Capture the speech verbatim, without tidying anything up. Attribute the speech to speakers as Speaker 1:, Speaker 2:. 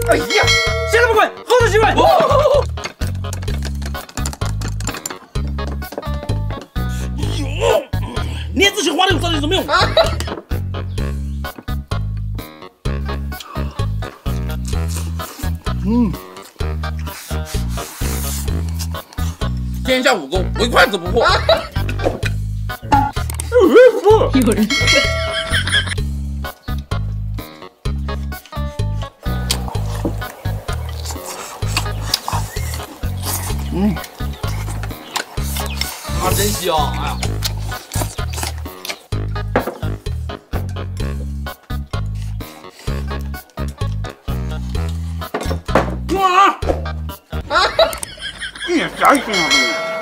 Speaker 1: 哎呀，现在不滚，后头机会。哦
Speaker 2: 你自己花的有到底有什么用？嗯，天下武功，唯筷子不破。
Speaker 3: 有人。
Speaker 2: 嗯，啊，真香！哎呀。
Speaker 1: 你啥意思啊？